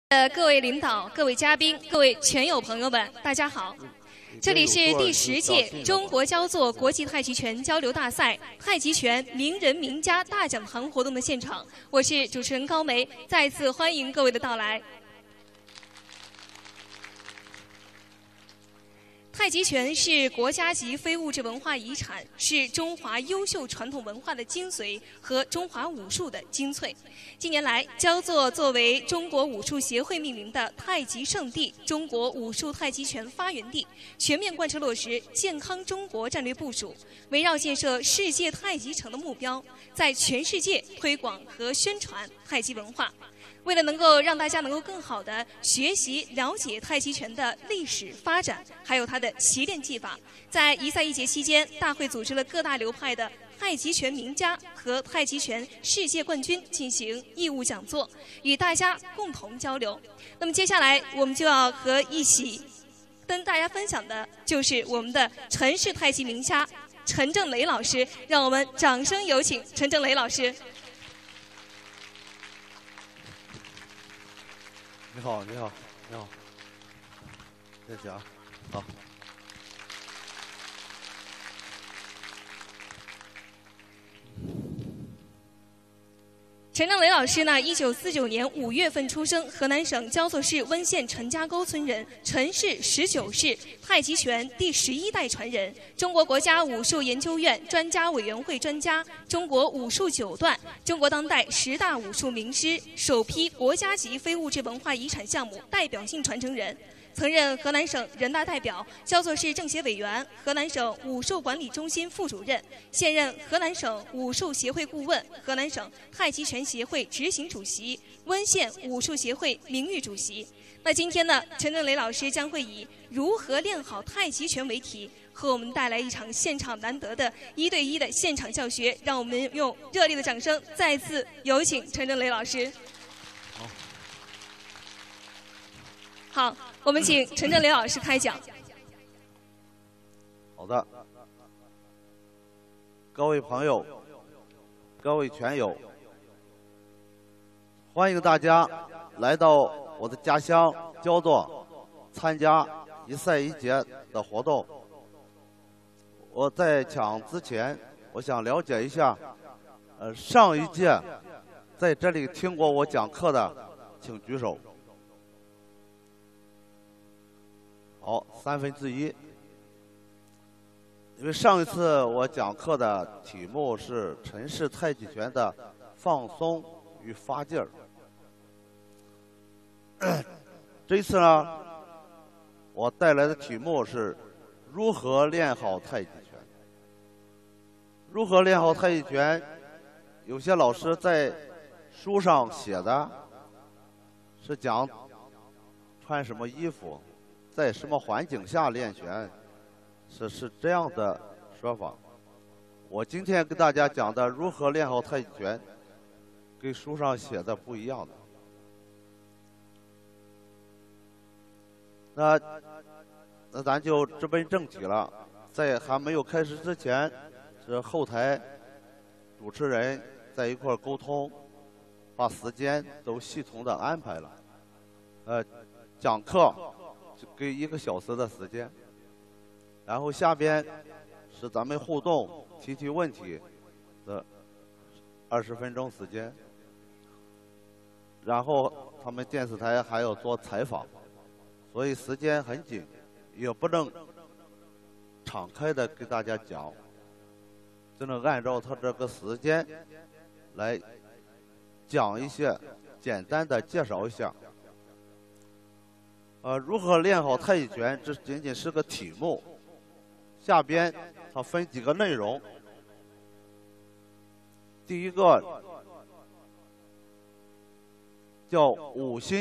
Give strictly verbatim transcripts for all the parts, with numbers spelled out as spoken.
呃，各位领导、各位嘉宾、各位拳友朋友们，大家好！这里是第十届中国焦作国际太极拳交流大赛太极拳名人名家大讲堂活动的现场，我是主持人高梅，再次欢迎各位的到来。太极拳是国家级非物质文化遗产，是中华优秀传统文化的精髓和中华武术的精粹。近年来，焦作作为中国武术协会命名的太极圣地、中国武术太极拳发源地，全面贯彻落实健康中国战略部署，围绕建设世界太极城的目标，在全世界推广和宣传太极文化。为了能够让大家能够更好地学习了解太极拳的历史发展，还有它的习练技法，在一赛一节期间，大会组织了各大流派的太极拳名家和太极拳世界冠军进行义务讲座，与大家共同交流。那么接下来我们就要和一起跟大家分享的就是我们的陈氏太极名家陈正雷老师，让我们掌声有请陈正雷老师。 你好，你好，你好，谢谢啊，好。 陈正雷老师呢，一九四九年五月份出生，河南省焦作市温县陈家沟村人，陈氏十九世，太极拳第十一代传人，中国国家武术研究院专家委员会专家，中国武术九段，中国当代十大武术名师，首批国家级非物质文化遗产项目代表性传承人。曾任河南省人大代表、焦作市政协委员、河南省武术管理中心副主任，现任河南省武术协会顾问、河南省太极拳协会执行主席、温县武术协会名誉主席。那今天呢，陈正雷老师将会以如何练好太极拳为题，和我们带来一场现场难得的一对一的现场教学。让我们用热烈的掌声再次有请陈正雷老师。好，我们请陈正雷老师开讲。 好的，各位朋友，各位拳友，欢迎大家来到我的家乡焦作，参加一赛一节的活动。我在讲之前，我想了解一下，呃，上一届在这里听过我讲课的，请举手。好，三分之一。因为上一次我讲课的题目是陈氏太极拳的放松与发劲儿。这一次呢，我带来的题目是如何练好太极拳。如何练好太极拳？有些老师在书上写的是讲穿什么衣服，在什么环境下练拳，是是这样的说法。我今天跟大家讲的如何练好太极拳，跟书上写的不一样的。那那咱就直奔正题了。在还没有开始之前，是后台主持人在一块儿沟通，把时间都系统的安排了。呃，讲课给一个小时的时间，然后下边是咱们互动提提问题的二十分钟时间，然后他们电视台还要做采访，所以时间很紧，也不能敞开的给大家讲，只能按照他这个时间来讲一些简单的介绍一下。呃，如何练好太极拳，这仅仅是个题目。下边它分几个内容。第一个叫五心，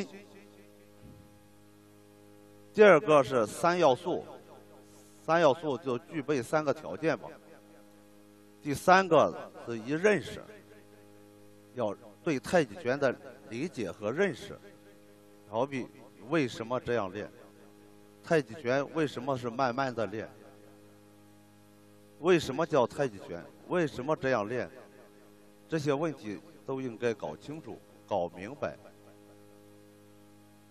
第二个是三要素，三要素就具备三个条件吧。第三个是一认识，要对太极拳的理解和认识，好比为什么这样练？太极拳为什么是慢慢的练？为什么叫太极拳？为什么这样练？这些问题都应该搞清楚、搞明白。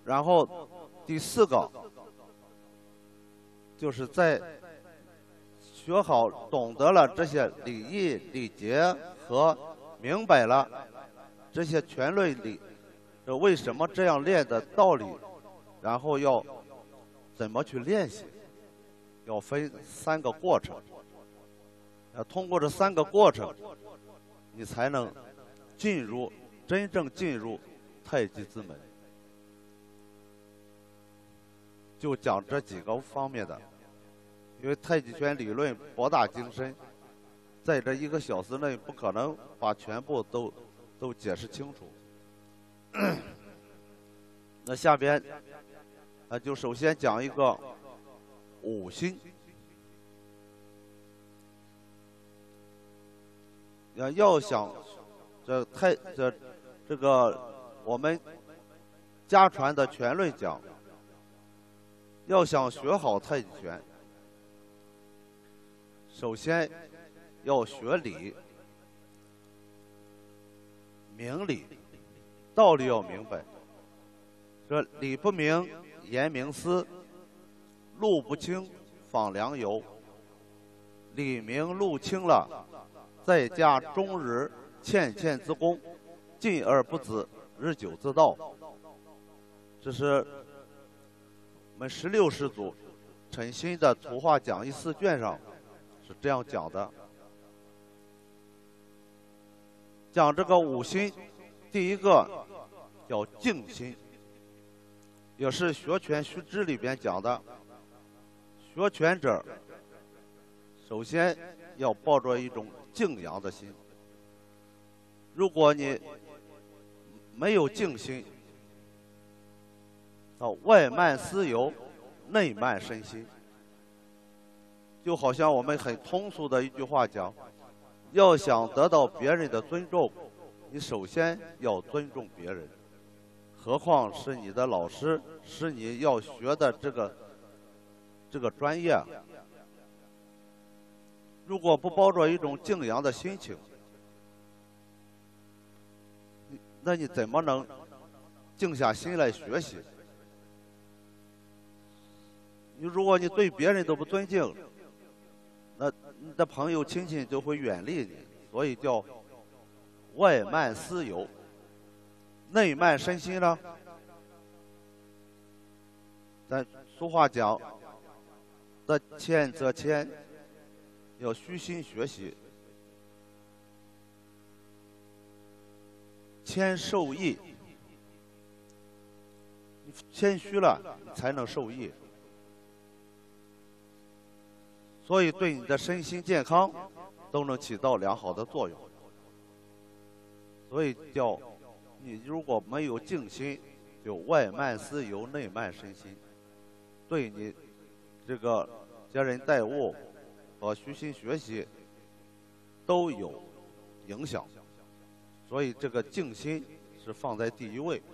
然后第四个就是在学好、懂得了这些礼义礼节和明白了这些拳论理这为什么这样练的道理，然后要怎么去练习，要分三个过程。要通过这三个过程，你才能进入真正进入太极之门。就讲这几个方面的，因为太极拳理论博大精深，在这一个小时内不可能把全部都都解释清楚。那下边啊，就首先讲一个五心。要要想这太这这个我们家传的拳论讲，要想学好太极拳，首先要学理，明理，道理要明白。这理不明，言明思；路不清，访良由。理明路清了，再加终日欠欠之功，进而不止，日久之道。这是我们十六世祖陈新的《图画讲义四卷》上是这样讲的。讲这个五心，第一个叫静心，也是学拳须知里边讲的。学拳者，首先要抱着一种静养的心。如果你没有静心，到外慢思由，内慢身心。就好像我们很通俗的一句话讲，要想得到别人的尊重，你首先要尊重别人，何况是你的老师，是你要学的这个这个专业。如果不抱着一种敬仰的心情，那你怎么能静下心来学习？你如果你对别人都不尊敬，那你的朋友亲戚就会远离你。所以叫外慢思由，内慢身心呢。咱俗话讲，得谦则谦，要虚心学习，谦受益。你谦虚了，你才能受益。所以对你的身心健康都能起到良好的作用。所以叫你如果没有静心，就外慢思由，内慢身心，对你这个接人待物和虚心学习都有影响。所以这个静心是放在第一位。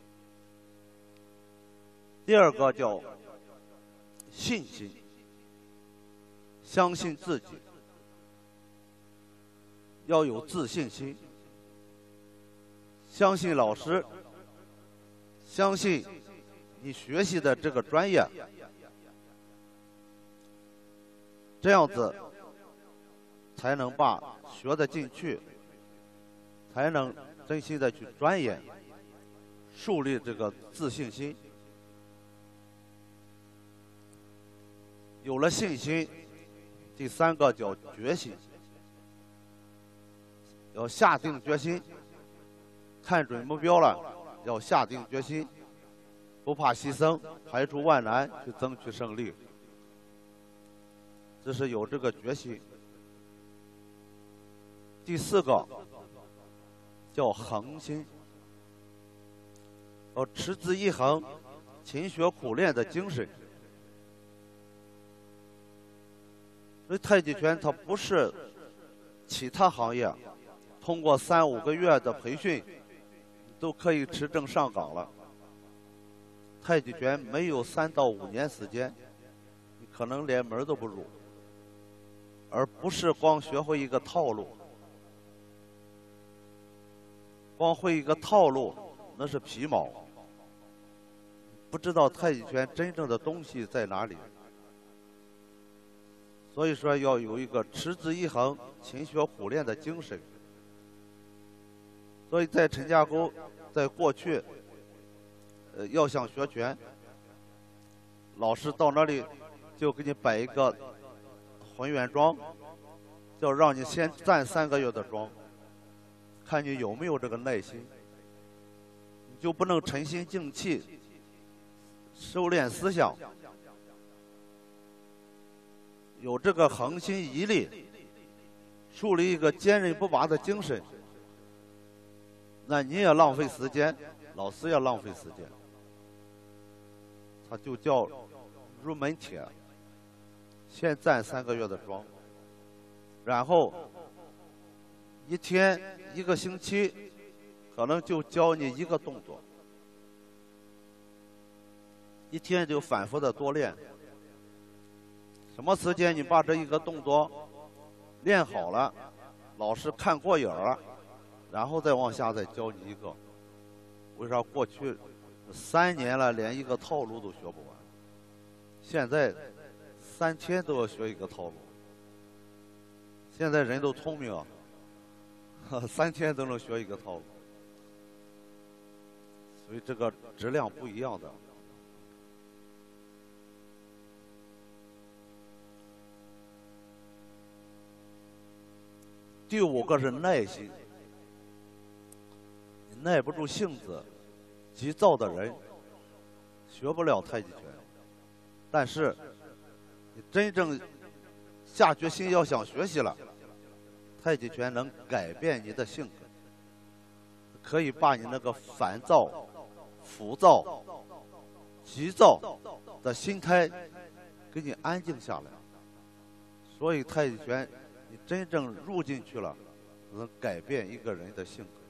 第二个叫信心，相信自己，要有自信心，相信老师，相信你学习的这个专业，这样子才能把学得进去，才能真心的去钻研，树立这个自信心。有了信心，第三个叫决心，要下定决心，看准目标了，要下定决心，不怕牺牲，排除万难去争取胜利。这是有这个决心。第四个叫恒心，要持之以恒，勤学苦练的精神。所以太极拳它不是其他行业通过三五个月的培训都可以持证上岗了。太极拳没有三到五年时间，你可能连门都不入，而不是光学会一个套路。光会一个套路那是皮毛， 不知道太极拳真正的东西在哪里。所以说要有一个持之以恒、勤学苦练的精神。所以在陈家沟，在过去，呃，要想学拳，老师到那里就给你摆一个混元桩，就让你先站三个月的桩，看你有没有这个耐心。你就不能沉心静气，收敛思想，有这个恒心毅力，树立一个坚韧不拔的精神。那你也浪费时间，老师也浪费时间。他就叫入门帖，先站三个月的桩，然后一天一个星期，可能就教你一个动作，一天就反复的多练。什么时间你把这一个动作练好了，老师看过瘾了，然后再往下再教你一个。为啥过去三年了连一个套路都学不完，现在三天都要学一个套路。现在人都聪明啊，三天都能学一个套路，所以这个质量不一样的。第五个是耐心，你耐不住性子，急躁的人学不了太极拳。但是你真正下决心要想学习了，太极拳能改变你的性格，可以把你那个烦躁、浮躁、急躁的心态给你安静下来。所以太极拳你真正入进去了，能改变一个人的性格。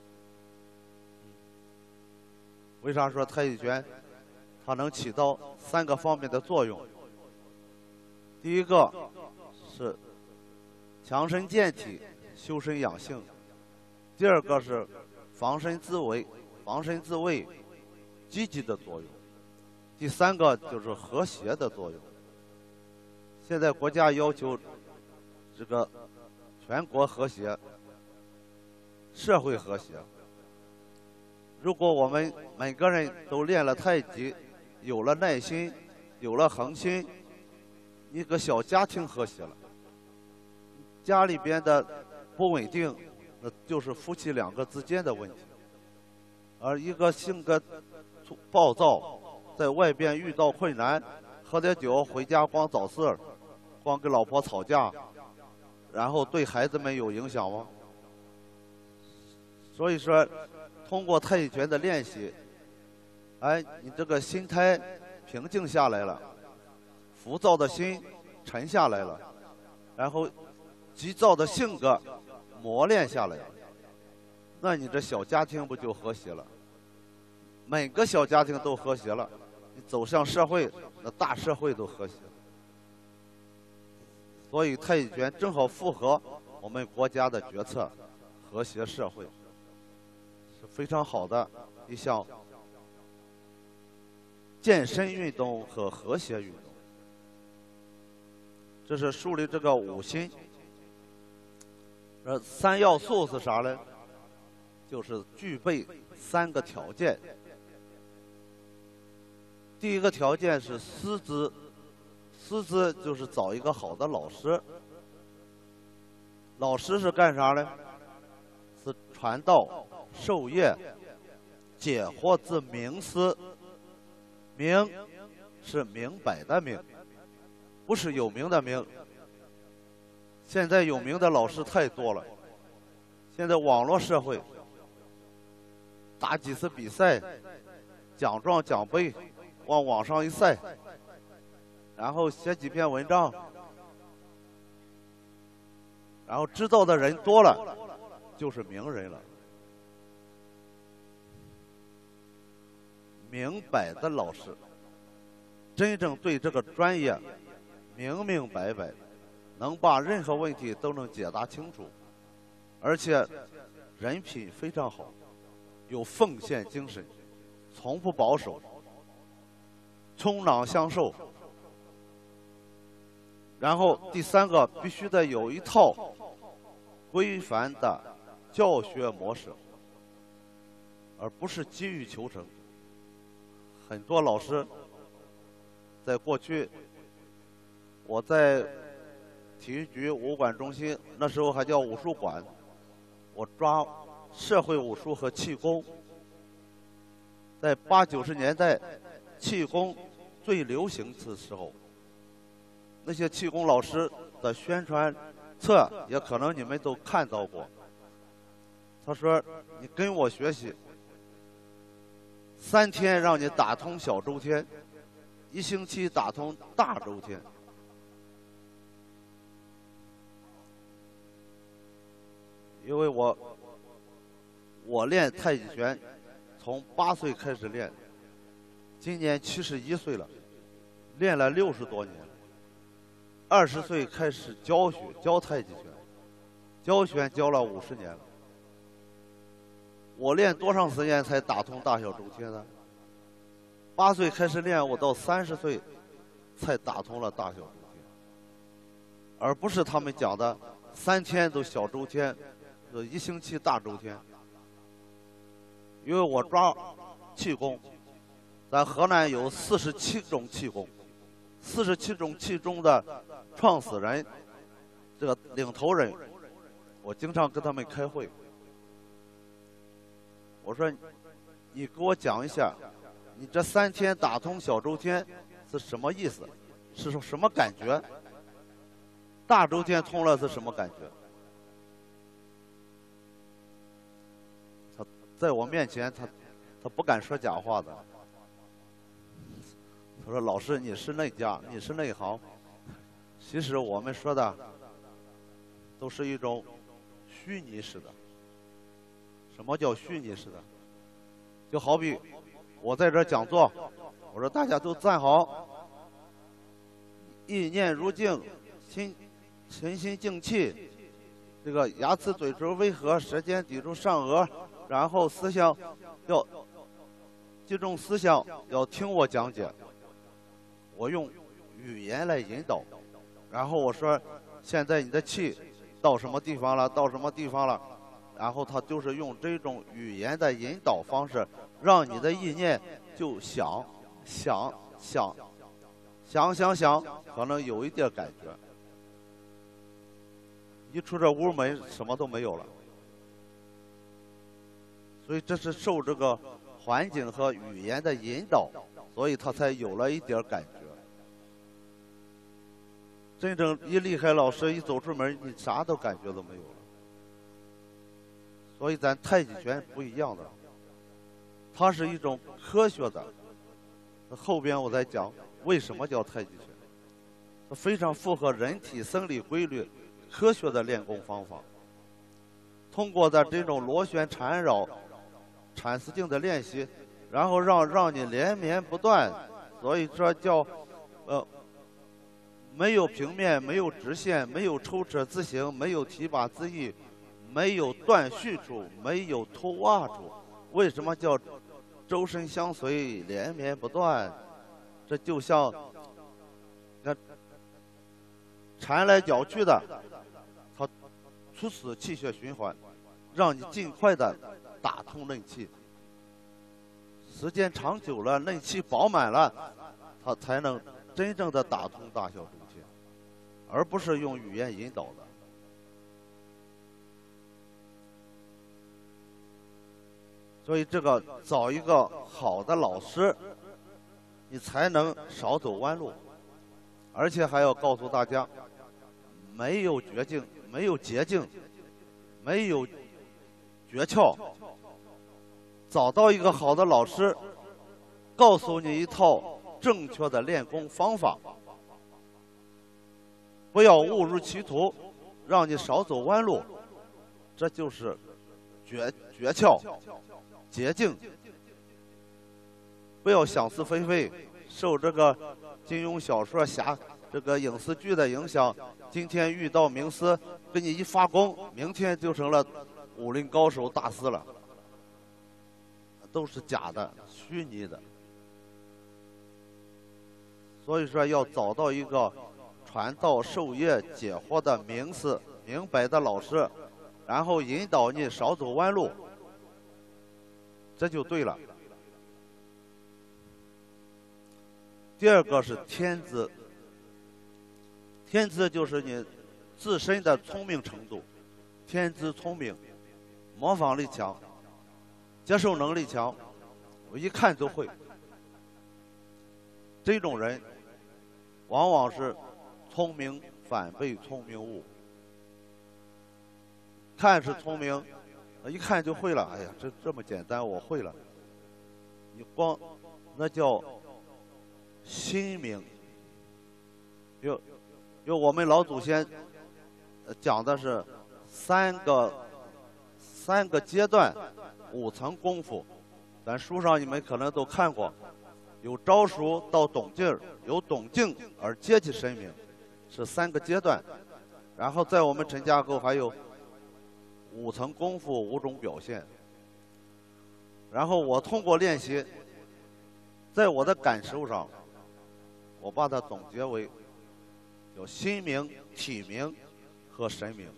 为啥说太极拳它能起到三个方面的作用？第一个是强身健体、修身养性；第二个是防身自卫、防身自卫积极的作用；第三个就是和谐的作用。现在国家要求这个全国和谐，社会和谐。如果我们每个人都练了太极，有了耐心，有了恒心，一个小家庭和谐了。家里边的不稳定，那就是夫妻两个之间的问题。而一个性格暴躁，在外边遇到困难，喝点酒回家光找事儿，光跟老婆吵架，然后对孩子们有影响吗？所以说，通过太极拳的练习，哎，你这个心态平静下来了，浮躁的心沉下来了，然后急躁的性格磨练下来了，那你这小家庭不就和谐了？每个小家庭都和谐了，你走向社会，那大社会都和谐了。所以太极拳正好符合我们国家的决策，和谐社会，是非常好的一项健身运动和和谐运动。这是树立这个五心。这三要素是啥呢？就是具备三个条件。第一个条件是师资，师资就是找一个好的老师。老师是干啥呢？是传道授业解惑之明师。明是明白的明，不是有名的名。现在有名的老师太多了，现在网络社会，打几次比赛，奖状奖杯往网上一晒，然后写几篇文章，然后知道的人多了，就是名人了。明白的老师，真正对这个专业明明白白，能把任何问题都能解答清楚，而且人品非常好，有奉献精神，从不保守。 冲囊相授。然后第三个，必须得有一套规范的教学模式，而不是急于求成。很多老师在过去，我在体育局武馆中心，那时候还叫武术馆，我抓社会武术和气功。在八九十年代，气功最流行的时候，那些气功老师的宣传册，也可能你们都看到过。他说：“你跟我学习，三天让你打通小周天，一星期打通大周天。”因为我我练太极拳，从八岁开始练，今年七十一岁了，练了六十多年。二十岁开始教学教太极拳，教拳教了五十年了。我练多长时间才打通大小周天呢？八岁开始练，我到三十岁才打通了大小周天，而不是他们讲的三天都小周天，一星期大周天。因为我抓气功，咱河南有四十七种气功，四十七种气中的创始人，这个领头人，我经常跟他们开会。我说，你给我讲一下，你这三天打通小周天是什么意思？是什么感觉？大周天通了是什么感觉？他在我面前，他他不敢说假话的。他说：“老师，你是内家，你是内行。其实我们说的都是一种虚拟式的。什么叫虚拟式的？就好比我在这讲座，我说大家都站好，意念如镜，心沉心静气，这个牙齿嘴唇微合，舌尖抵住上颚，然后思想要集中思想，要听我讲解。我用语言来引导，然后我说现在你的气到什么地方了，到什么地方了。”然后他就是用这种语言的引导方式，让你的意念就想想想想想想，可能有一点感觉。一出这屋门，什么都没有了。所以这是受这个环境和语言的引导，所以他才有了一点感觉。真正一离开老师，一走出门，你啥都感觉都没有了。所以咱太极拳不一样的，它是一种科学的。后边我再讲为什么叫太极拳，它非常符合人体生理规律、科学的练功方法。通过的这种螺旋缠绕、缠丝劲的练习，然后让让你连绵不断。所以说叫呃没有平面，没有直线，没有抽扯自行，没有提拔自意。没有断续处，没有脱袜处，为什么叫周身相随，连绵不断？这就像那缠来绞去的，它促使气血循环，让你尽快的打通内气。时间长久了，内气饱满了，它才能真正的打通大小周天，而不是用语言引导的。所以这个找一个好的老师，你才能少走弯路。而且还要告诉大家，没有绝境，没有捷径，没有诀窍。找到一个好的老师，告诉你一套正确的练功方法，不要误入歧途，让你少走弯路，这就是诀诀窍。捷径，不要想是非非，受这个金庸小说侠这个影视剧的影响，今天遇到名师给你一发功，明天就成了武林高手大师了，都是假的，虚拟的。 所以说要找到一个传道授业解惑的明师、明白的老师，然后引导你少走弯路，这就对了。第二个是天资，天资就是你自身的聪明程度，天资聪明，模仿力强，接受能力强，我一看就会。这种人往往是聪明反被聪明误，看是聪明，一看就会了。哎呀，这这么简单，我会了。你光那叫心明。有有我们老祖先讲的是三个三个阶段，五层功夫。咱书上你们可能都看过，有招熟到懂劲儿，有懂劲而接其神明，是三个阶段。然后在我们陈家沟还有五层功夫五种表现。然后我通过练习，在我的感受上，我把它总结为有心明、体明和神明。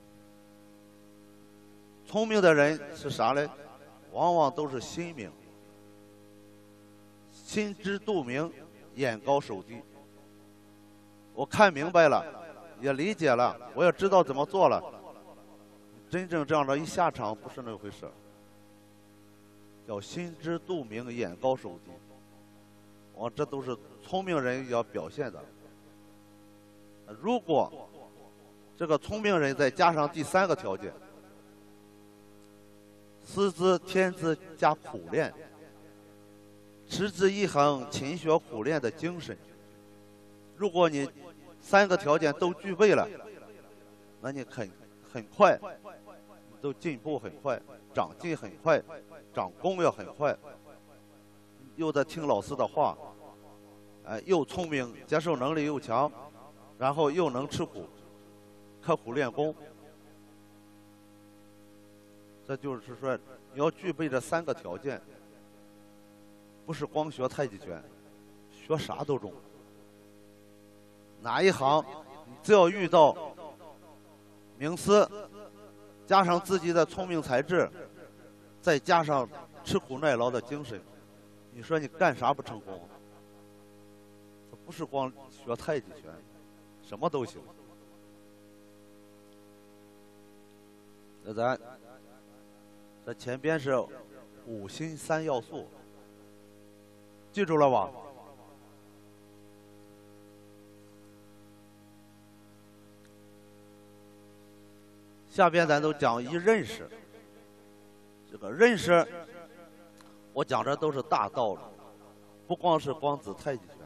聪明的人是啥呢？往往都是心明，心知肚明，眼高手低。我看明白了，也理解了，我也知道怎么做了。真正这样的一下场不是那回事，叫心知肚明，眼高手低。我这都是聪明人要表现的。如果这个聪明人再加上第三个条件，师资天资加苦练，持之以恒、勤学苦练的精神。如果你三个条件都具备了，那你很很快，都进步很快，长进很快，长功也很快。又在听老师的话，哎，又聪明，接受能力又强，然后又能吃苦，刻苦练功。这就是说，你要具备这三个条件，不是光学太极拳，学啥都中。哪一行，你只要遇到名师，加上自己的聪明才智，再加上吃苦耐劳的精神，你说你干啥不成功？这不是光学太极拳，什么都行。那咱这前边是五心三要素，记住了吧？下边咱都讲一认识。这个认识，我讲的都是大道理，不光是光指太极拳。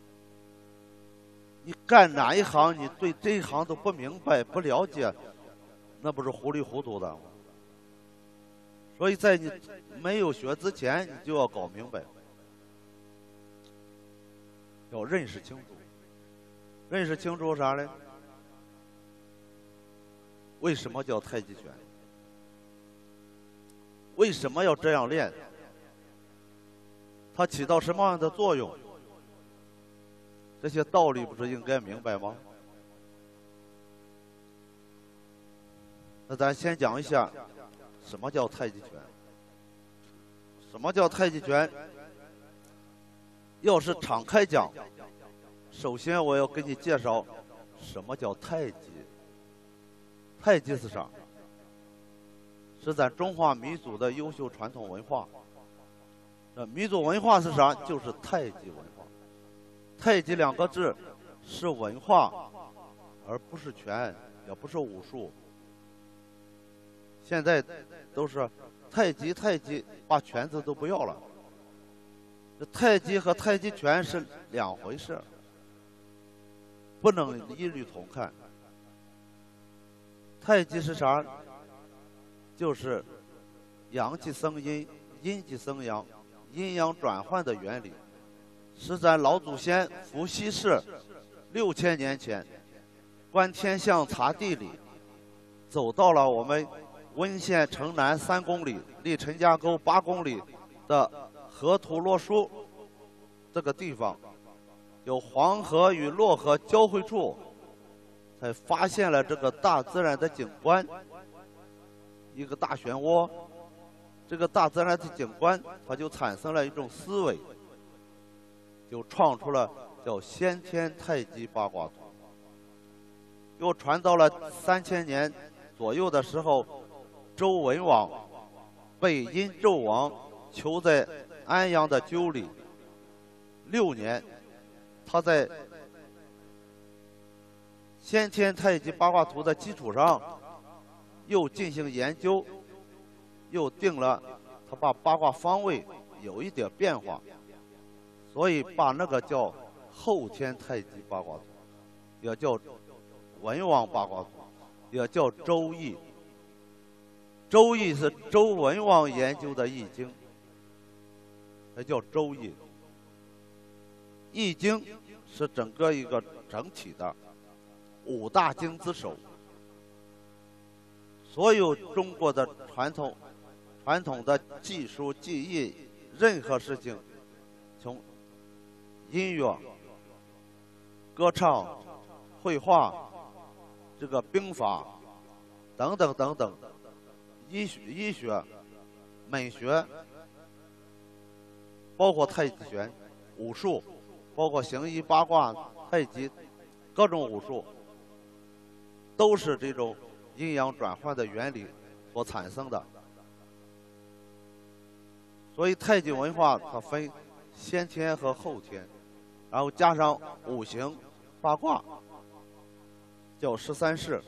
你干哪一行，你对这一行都不明白、不了解，那不是糊里糊涂的吗？所以在你没有学之前，你就要搞明白，要认识清楚。认识清楚啥呢？为什么叫太极拳？为什么要这样练？它起到什么样的作用？这些道理不是应该明白吗？那咱先讲一下什么叫太极拳。什么叫太极拳？要是敞开讲，首先我要给你介绍什么叫太极。太极是啥？是咱中华民族的优秀传统文化。这民族文化是啥？就是太极文化。太极两个字是文化，而不是拳，也不是武术。现在都是太极太极，把拳字都不要了。这太极和太极拳是两回事，不能一律同看。太极是啥？就是阳气生阴，阴气生阳，阴阳转换的原理，是咱老祖先伏羲氏六千年前观天象察地理，走到了我们温县城南三公里，离陈家沟八公里的河图洛书这个地方， 有黄河与洛河交汇处，才发现了这个大自然的景观，一个大漩涡。这个大自然的景观，它就产生了一种思维，就创出了叫先天太极八卦图。又传到了三千年左右的时候，周文王被殷纣王囚在安阳的鸠里六年，他在先天太极八卦图的基础上，又进行研究，又定了，他把八卦方位有一点变化，所以把那个叫后天太极八卦图，也叫文王八卦图，也叫周易。周易是周文王研究的易经，它叫周易。易经是整个一个整体的五大经之首，所有中国的传统传统的技术技艺，任何事情，从音乐、歌唱、绘画、这个兵法等等等等，医学、医学、美学，包括太极拳、武术，包括形意八卦、太极，各种武术，都是这种阴阳转换的原理所产生的。所以太极文化它分先天和后天，然后加上五行八卦，叫十三式。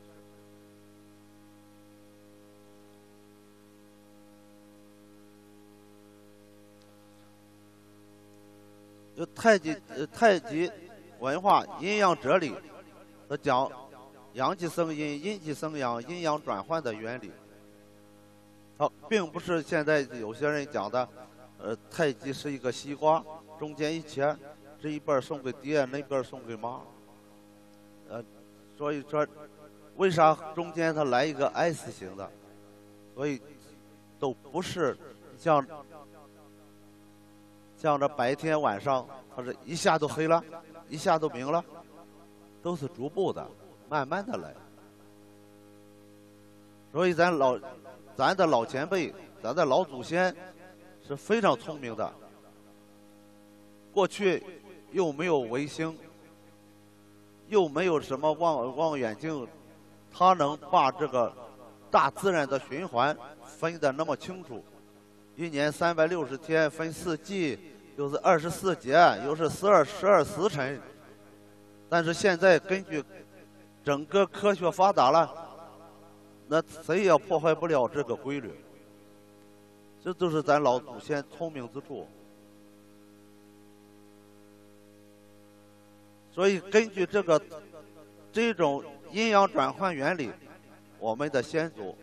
就太极呃太极文化阴阳哲理，它讲阳气生阴，阴气生阳，阴阳转换的原理。好，并不是现在有些人讲的，呃，太极是一个西瓜，中间一切，这一半送给爹，那边送给妈。呃，所以说，为啥中间它来一个 S 型的？所以都不是像像这白天晚上，它是一下都黑了，一下都明了，都是逐步的，慢慢的来。所以咱老。咱的老前辈，咱的老祖先是非常聪明的。过去又没有卫星，又没有什么望望远镜，他能把这个大自然的循环分得那么清楚。一年三百六十天，分四季，又是二十四节，又是十二十二时辰。但是现在根据整个科学发达了。那谁也破坏不了这个规律，这都是咱老祖先聪明之处。所以根据这个这种阴阳转换原理，我们的先祖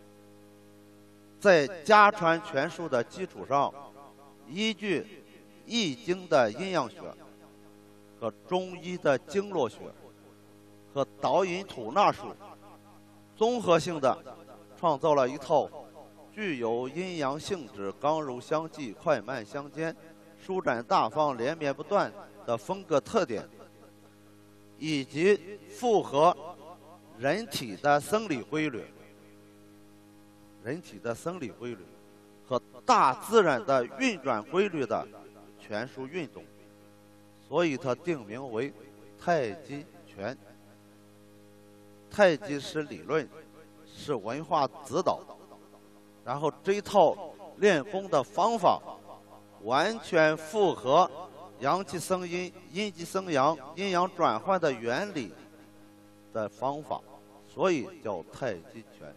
在家传拳术的基础上，依据《易经》的阴阳学和中医的经络学和导引吐纳术，综合性的创造了一套具有阴阳性质、刚柔相济、快慢相间、舒展大方、连绵不断的风格特点，以及符合人体的生理规律、人体的生理规律和大自然的运转规律的拳术运动，所以它定名为太极拳。太极是理论，是文化指导，然后这一套练功的方法完全符合阳气生阴、阴气生阳、阴阳转换的原理的方法，所以叫太极拳。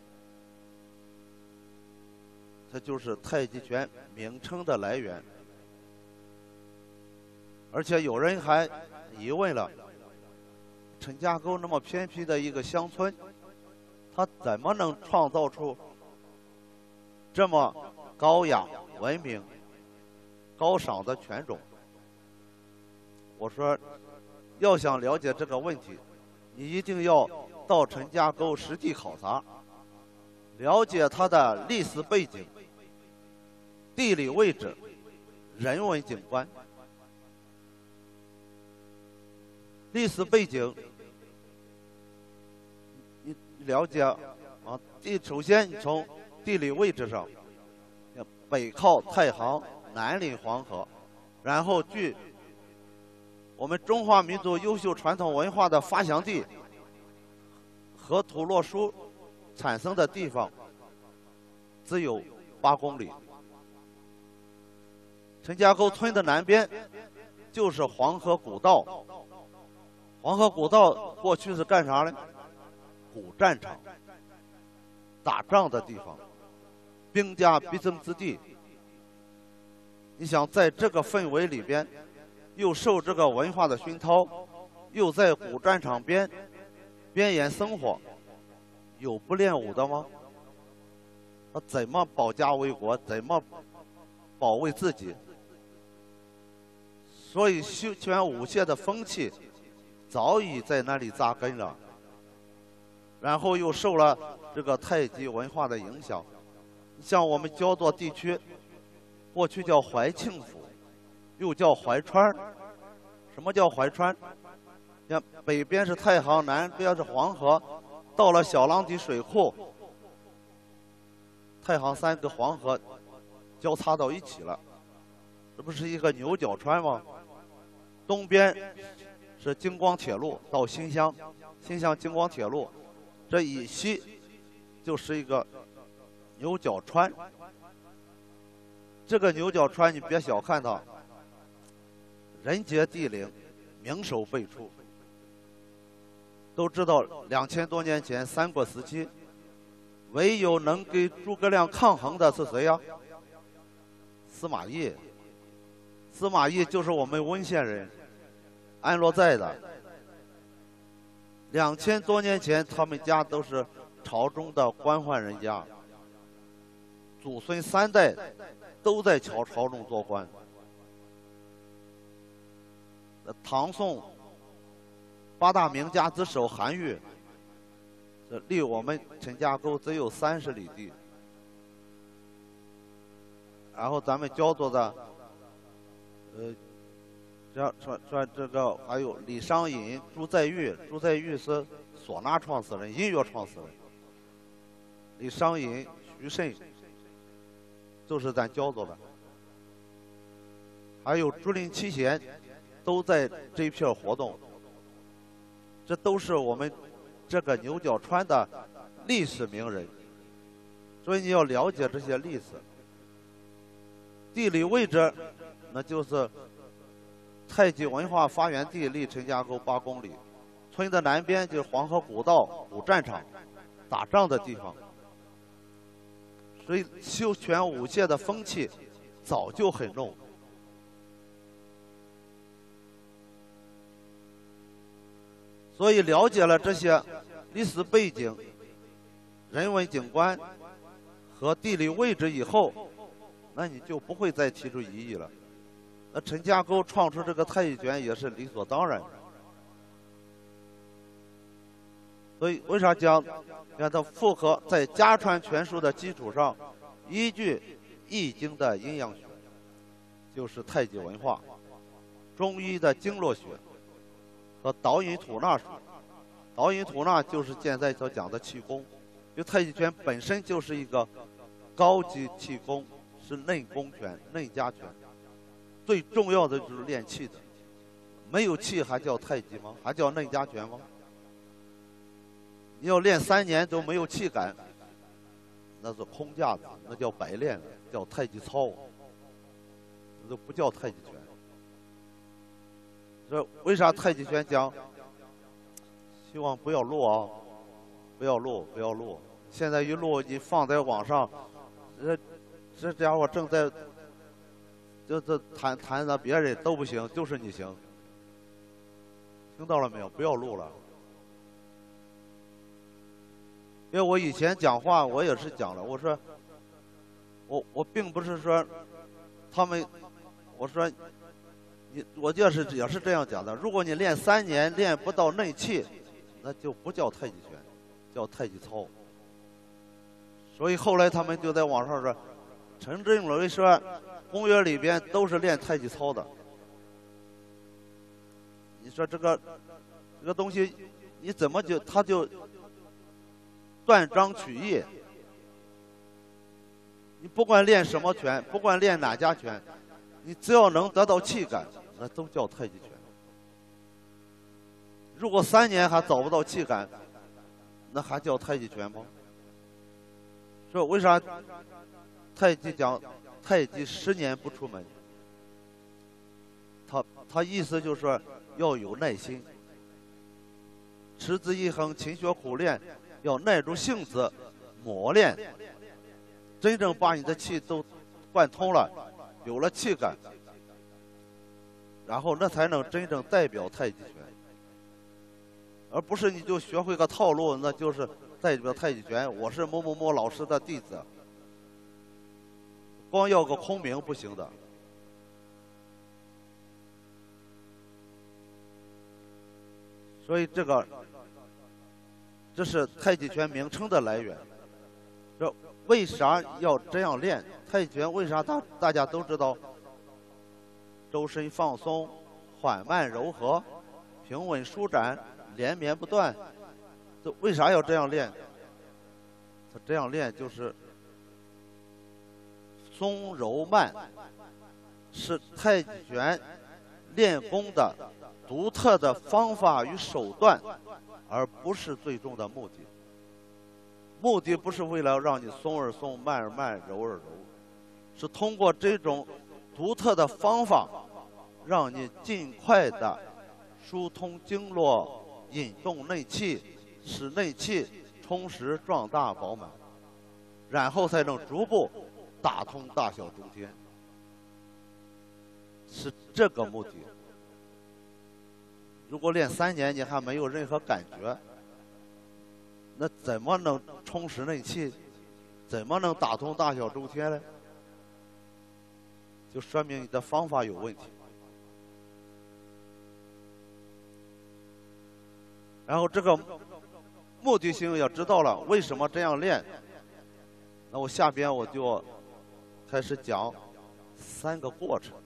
这就是太极拳名称的来源。而且有人还疑问了，陈家沟那么偏僻的一个乡村，他怎么能创造出这么高雅、文明、高尚的拳种？我说，要想了解这个问题，你一定要到陈家沟实地考察，了解它的历史背景、地理位置、人文景观。 历史背景，你了解啊？地首先你从地理位置上，北靠太行，南临黄河，然后距我们中华民族优秀传统文化的发祥地和土洛书产生的地方只有八公里。陈家沟村的南边就是黄河古道，黄河古道过去是干啥呢？古战场，打仗的地方，兵家必争之地。你想在这个氛围里边，又受这个文化的熏陶，又在古战场边边沿生活，有不练武的吗？他怎么保家卫国？怎么保卫自己？所以修拳舞械的风气早已在那里扎根了，然后又受了这个太极文化的影响。像我们焦作地区，过去叫怀庆府，又叫怀川。什么叫怀川？像北边是太行，南边是黄河，到了小浪底水库，太行山跟黄河交叉到一起了，这不是一个牛角川吗？东边是京广铁路到新乡，新乡京广铁路，这以西就是一个牛角川。这个牛角川你别小看它，人杰地灵，名手辈出。都知道两千多年前三国时期，唯有能跟诸葛亮抗衡的是谁呀？司马懿。司马懿就是我们温县人，安罗寨的。两千多年前，他们家都是朝中的官宦人家，祖孙三代都在朝朝中做官。唐宋八大名家之首韩愈，这离我们陈家沟只有三十里地。然后咱们焦作的，呃，这说说这个还有李商隐、朱载堉，朱载堉是唢呐创始人、音乐创始人。李商隐、徐慎就是咱焦作的，还有竹林七贤都在这一片活动。这都是我们这个牛角川的历史名人，所以你要了解这些历史。地理位置，那就是太极文化发源地，离陈家沟八公里。村的南边就是黄河古道、古战场，打仗的地方。所以修拳舞械的风气早就很浓。所以了解了这些历史背景、人文景观和地理位置以后，那你就不会再提出异议了。那陈家沟创出这个太极拳也是理所当然的。所以为啥讲？你看它符合在家传拳术的基础上，依据《易经》的阴阳学，就是太极文化；中医的经络学。和导引吐纳术，导引吐纳就是现在所讲的气功，就太极拳本身就是一个高级气功，是内功拳、内家拳，最重要的就是练气的，没有气还叫太极吗？还叫内家拳吗？你要练三年都没有气感，那是空架子，那叫白练了，叫太极操，那都不叫太极拳。这为啥太极拳讲？希望不要录啊，不要录，不要录。现在一录，你放在网上，这这家伙正在，这这谈谈的别人都不行，就是你行。听到了没有？不要录了。因为我以前讲话，我也是讲了，我说，我我并不是说，他们，我说。你我就是也是这样讲的。如果你练三年练不到内气，那就不叫太极拳，叫太极操。所以后来他们就在网上说，陈正伦说公园里边都是练太极操的。你你说这个这个东西，你怎么就他就断章取义？你不管练什么拳，不管练哪家拳，你只要能得到气感，那都叫太极拳。如果三年还找不到气感，那还叫太极拳吗？说为啥太极讲太极十年不出门？他他意思就是说要有耐心，持之以恒，勤学苦练，要耐住性子磨练，真正把你的气都贯通了，有了气感，然后那才能真正代表太极拳，而不是你就学会个套路，那就是代表太极拳。我是某某某老师的弟子，光要个空名不行的。所以这个，这是太极拳名称的来源。这为啥要这样练？太极拳为啥大大家都知道？周身放松，缓慢柔和，平稳舒展，连绵不断。这为啥要这样练？他这样练就是松柔慢，是太极拳练功的独特的方法与手段，而不是最终的目的。目的不是为了让你松而松，慢而慢，柔而柔，是通过这种独特的方法，让你尽快的疏通经络，引动内气，使内气充实壮大饱满，然后才能逐步打通大小中天，是这个目的。如果练三年你还没有任何感觉，那怎么能充实内气？怎么能打通大小周天呢？就说明你的方法有问题。然后这个目的性要知道了，为什么这样练？那我下边我就开始讲三个过程。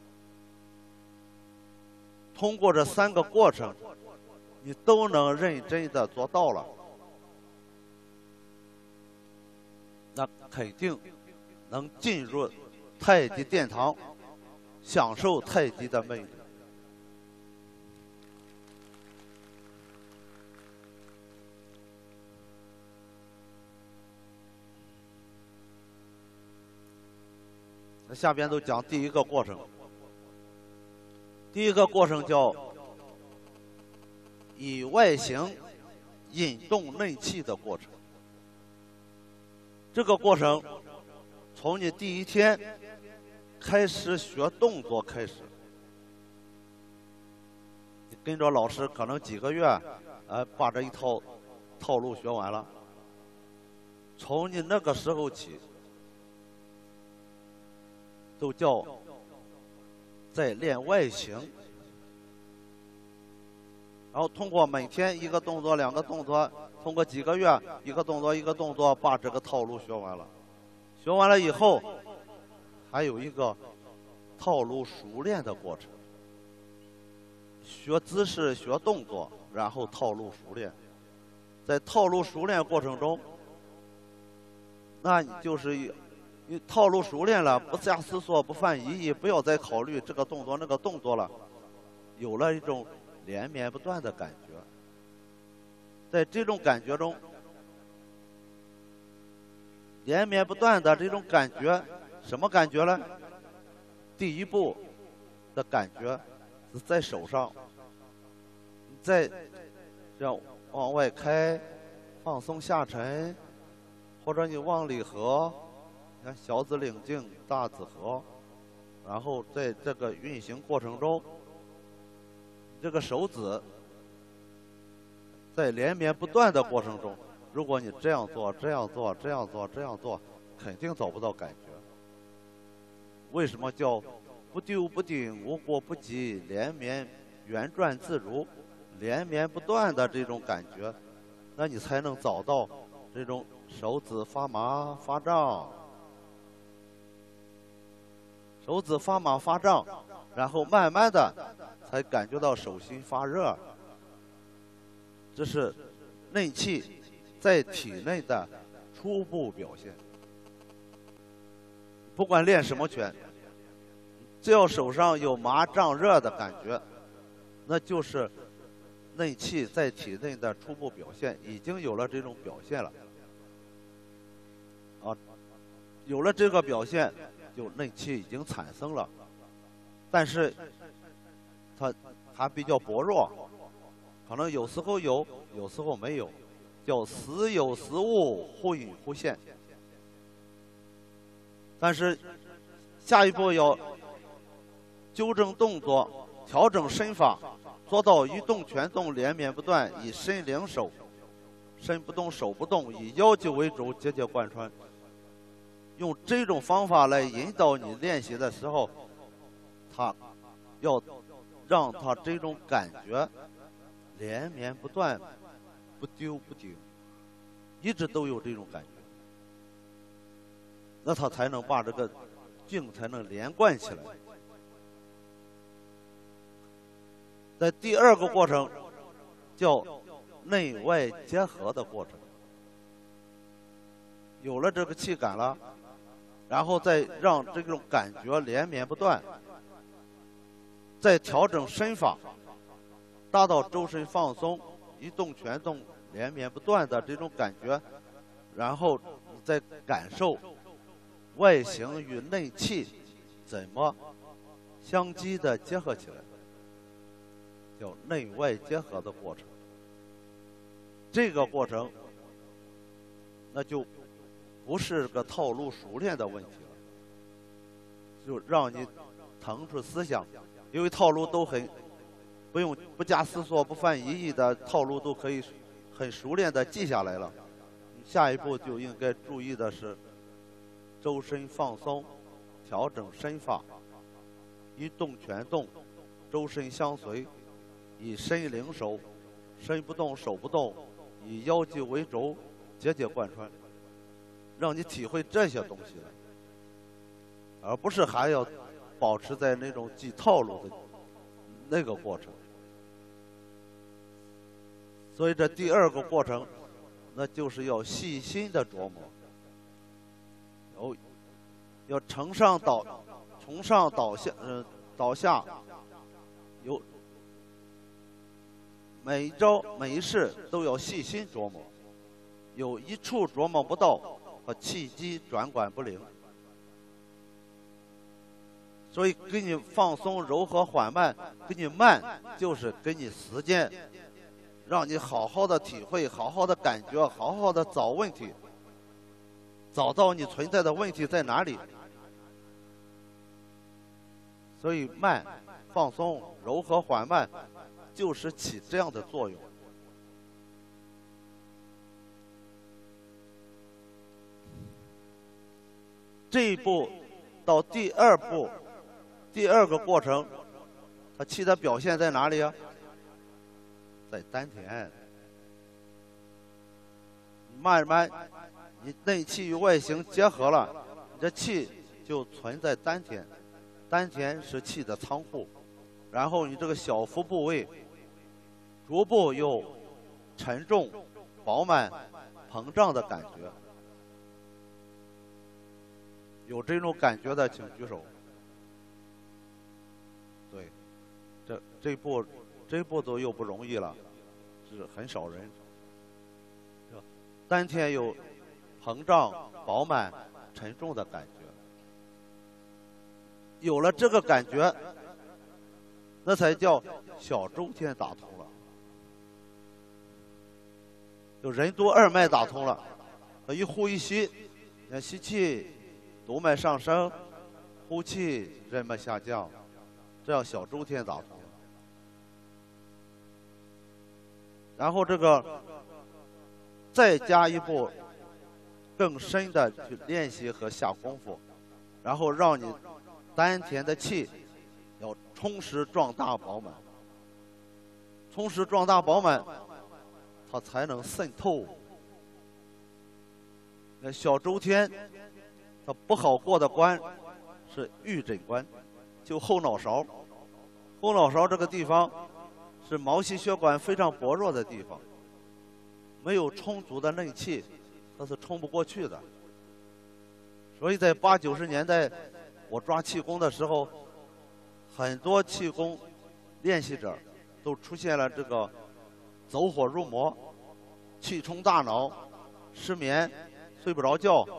通过这三个过程，你都能认真的做到了，那肯定能进入太极殿堂，享受太极的魅力。那下边都讲第一个过程。第一个过程叫以外形引动内气的过程。这个过程从你第一天开始学动作开始，你跟着老师可能几个月，呃，把这一套套路学完了。从你那个时候起，都叫在练外形，然后通过每天一个动作、两个动作，通过几个月一个动作一个动作，把这个套路学完了。学完了以后，还有一个套路熟练的过程。学姿势、学动作，然后套路熟练。在套路熟练过程中，那你就是一。你套路熟练了，不加思索，不犯疑义，不要再考虑这个动作那个动作了，有了一种连绵不断的感觉。在这种感觉中，连绵不断的这种感觉，什么感觉呢？第一步的感觉是在手上，你再这样往外开，放松下沉，或者你往里合。看小指领劲，大指合，然后在这个运行过程中，这个手指在连绵不断的过程中，如果你这样做、这样做、这样做、这样做，肯定找不到感觉。为什么叫不丢不顶、无过不及、连绵圆转自如、连绵不断的这种感觉？那你才能找到这种手指发麻发胀。手指发麻发胀， 然后慢慢的才感觉到手心发热。这是内气在体内的初步表现。不管练什么拳，只要手上有麻胀热的感觉，那就是内气在体内的初步表现，已经有了这种表现了。啊，有了这个表现，就内气已经产生了，但是它还比较薄弱，可能有时候有，有时候没有，叫时有时无，忽隐忽现。但是下一步要纠正动作，调整身法，做到一动全动，连绵不断，以身领手，身不动手不动，以腰肌为主，节节贯穿。用这种方法来引导你练习的时候，他要让他这种感觉连绵不断，不丢不丢，一直都有这种感觉，那他才能把这个劲才能连贯起来。在第二个过程叫内外结合的过程，有了这个气感了，然后再让这种感觉连绵不断，再调整身法，达到周身放松，一动全动，连绵不断的这种感觉，然后再感受外形与内气怎么相机的结合起来，叫内外结合的过程。这个过程那就不是个套路熟练的问题了，就让你腾出思想，因为套路都很不用不加思索不犯疑义的套路都可以很熟练的记下来了。下一步就应该注意的是周身放松，调整身法，一动全动，周身相随，以身领手，身不动手不动，以腰肌为轴，节节贯穿，让你体会这些东西了，而不是还要保持在那种记套路的那个过程。所以这第二个过程，那就是要细心的琢磨，要要承上导，从上导下，嗯、呃，导下，有每一招每一式都要细心琢磨，有一处琢磨不到，和气机转管不灵。所以给你放松、柔和、缓慢，给你慢，就是给你时间，让你好好的体会，好好的感觉，好好的找问题，找到你存在的问题在哪里。所以慢、放松、柔和、缓慢，就是起这样的作用。这一步到第二步，第二个过程，它气的表现在哪里啊？在丹田。慢慢，你内气与外形结合了，你这气就存在丹田。丹田是气的仓库，然后你这个小腹部位逐步有沉重、饱满、膨胀的感觉。有这种感觉的请举手。对，这这步这步骤又不容易了，是很少人。丹田有膨胀、饱满、沉重的感觉。有了这个感觉，那才叫小周天打通了，就任督二脉打通了。一呼一吸，你看吸气，督脉上升；呼气，任脉下降，这样小周天打通了。然后这个再加一步更深的去练习和下功夫，然后让你丹田的气要充实壮大饱满，充实壮大饱满，它才能渗透。那小周天它不好过的关是玉枕关，就后脑勺， 后脑勺这个地方是毛细血管非常薄弱的地方，没有充足的内气，它是冲不过去的。所以在八九十年代，我抓气功的时候，很多气功练习者都出现了这个走火入魔、气冲大脑、失眠、睡不着觉，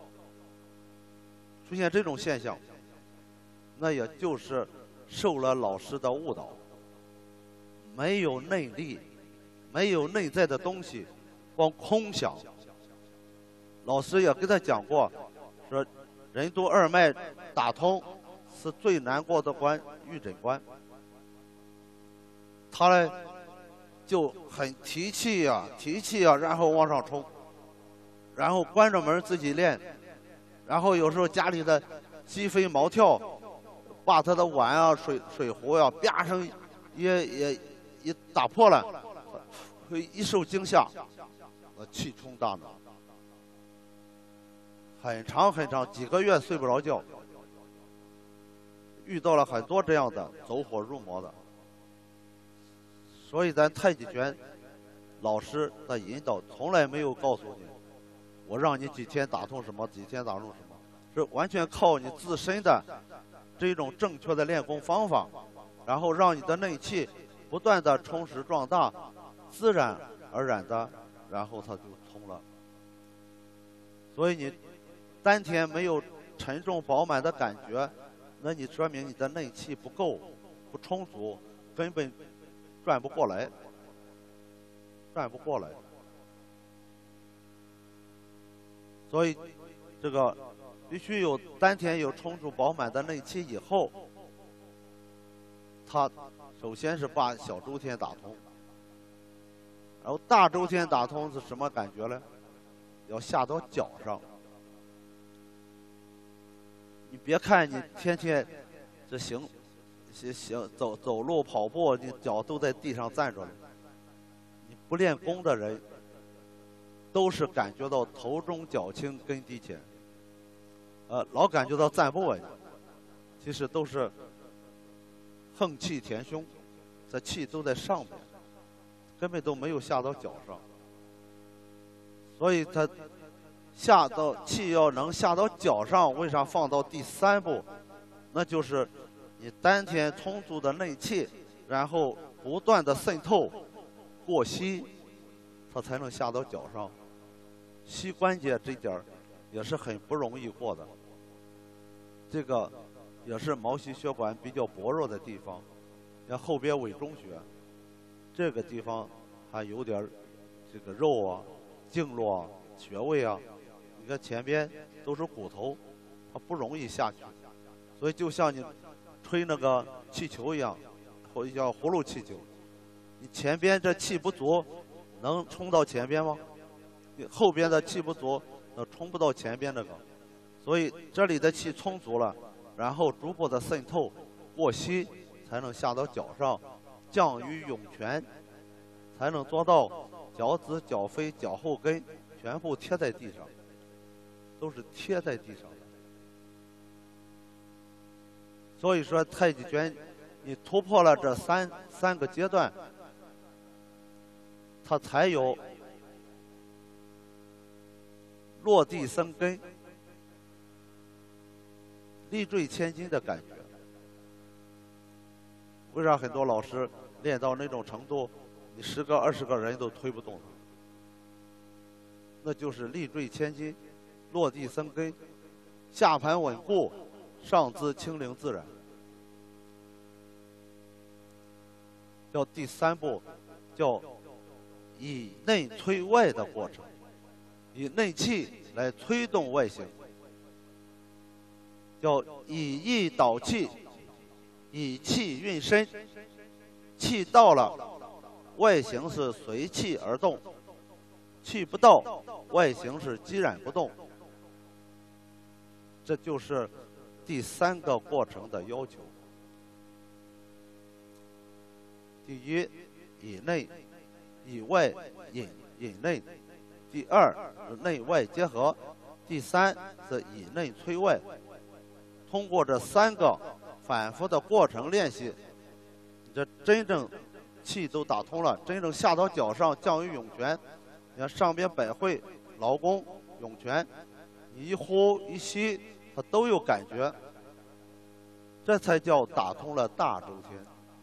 出现这种现象，那也就是受了老师的误导，没有内力，没有内在的东西，光空想。老师也跟他讲过，说任督二脉打通是最难过的关，预诊关。他呢就很提气呀、啊，提气呀、啊，然后往上冲，然后关着门自己练，然后有时候家里的鸡飞猫跳，把他的碗啊、水水壶呀、啊，啪声也也也打破了，会一受惊吓，气冲大脑，很长很长几个月睡不着觉，遇到了很多这样的走火入魔的。所以咱太极拳老师的引导从来没有告诉你，我让你几天打通什么，几天打通什么，是完全靠你自身的这种正确的练功方法，然后让你的内气不断的充实壮大，自然而然的，然后它就通了。所以你丹田没有沉重饱满的感觉，那你说明你的内气不够，不充足，根本转不过来，转不过来。所以这个必须有丹田有充足饱满的内气以后，它首先是把小周天打通，然后大周天打通是什么感觉呢？要下到脚上。你别看你天天这行行行走走路跑步，你脚都在地上站着了。你不练功的人，都是感觉到头重脚轻跟低前，呃，老感觉到站不稳，其实都是横气填胸，这气都在上面，根本都没有下到脚上。所以他下到气要能下到脚上，为啥放到第三步？那就是你丹田充足的内气，然后不断的渗透过膝，它才能下到脚上。膝关节这点儿也是很不容易过的，这个也是毛细血管比较薄弱的地方。像后边委中穴这个地方还有点这个肉啊、经络啊、穴位啊，你看前边都是骨头，它不容易下去。所以就像你吹那个气球一样，或者叫葫芦气球，你前边这气不足，能冲到前边吗？你后边的气不足，呃，冲不到前边那个。所以这里的气充足了，然后逐步的渗透过膝，才能下到脚上，降于涌泉，才能做到脚趾、脚飞、脚后跟全部贴在地上，都是贴在地上的。所以说太极拳，你突破了这三三个阶段，它才有落地生根、力坠千斤的感觉。为啥很多老师练到那种程度，你十个二十个人都推不动他？那就是力坠千斤，落地生根，下盘稳固，上肢轻灵自然。叫第三步，叫以内催外的过程，以内气来推动外形，叫以意导气，以气运身，气到了，外形是随气而动；气不到，外形是寂然不动。这就是第三个过程的要求。第一，以内以外引引内；第二是内外结合；第三是以内催外。通过这三个反复的过程练习， 这真正气都打通了，真正下到脚上降于涌泉。你看上边百会、劳宫、涌泉，你一呼一吸，它都有感觉，这才叫打通了大周天。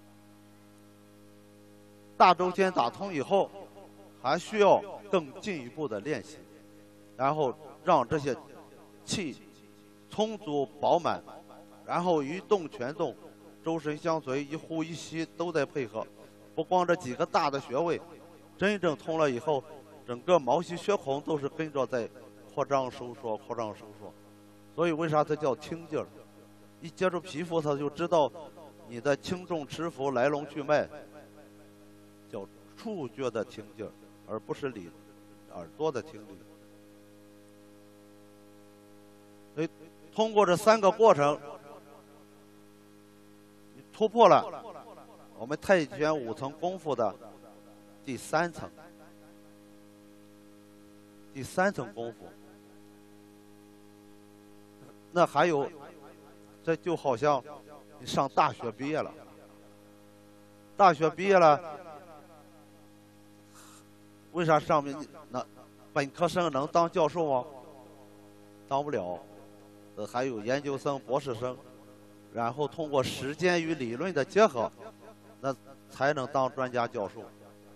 大周天打通以后，还需要更进一步的练习，然后让这些气充足饱满，然后一动全动，周身相随，一呼一吸都在配合。不光这几个大的穴位，真正通了以后，整个毛细血孔都是跟着在扩张收缩、扩张收缩。所以为啥它叫听劲儿？一接触皮肤，它就知道你的轻重迟浮、来龙去脉，叫触觉的听劲儿，而不是理耳朵的听力。所以通过这三个过程，你突破了我们太极拳五层功夫的第三层。第三层功夫，那还有，这就好像你上大学毕业了，大学毕业了，为啥上面那本科生能当教授吗？当不了，呃，还有研究生、博士生，然后通过实践与理论的结合，那才能当专家教授。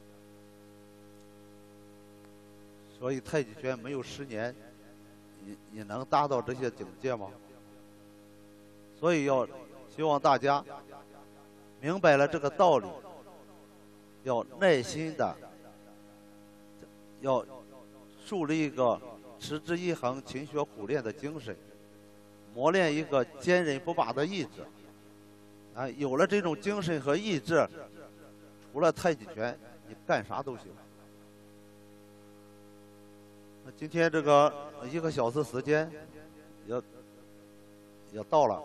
所以太极拳没有十年，你你能达到这些境界吗？所以要希望大家明白了这个道理，要耐心的，要树立一个持之以恒、勤学苦练的精神，磨练一个坚韧不拔的意志。啊，有了这种精神和意志，除了太极拳，你干啥都行。那今天这个一个小时时间也也到了，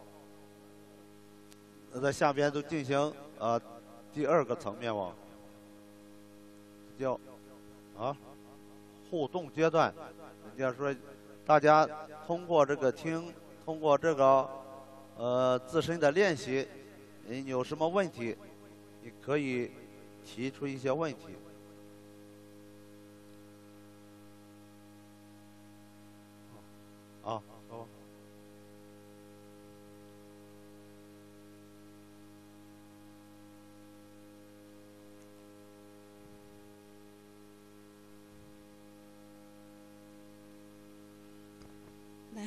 那在下边就进行呃第二个层面吧，叫啊互动阶段。也就是说，大家通过这个听，通过这个呃自身的练习，你有什么问题，你可以提出一些问题。啊，说。 来，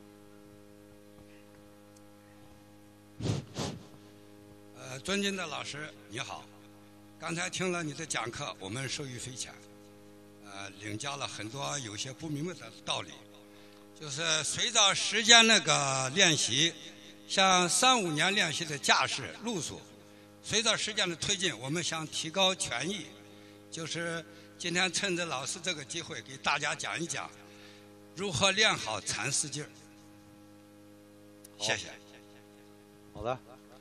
呃，尊敬的老师你好，刚才听了你的讲课，我们受益匪浅，呃，领教了很多有些不明白的道理。就是随着时间那个练习，像三五年练习的架势、路数，随着时间的推进，我们想提高拳艺，就是今天趁着老师这个机会，给大家讲一讲如何练好缠丝劲儿。谢谢。 好的。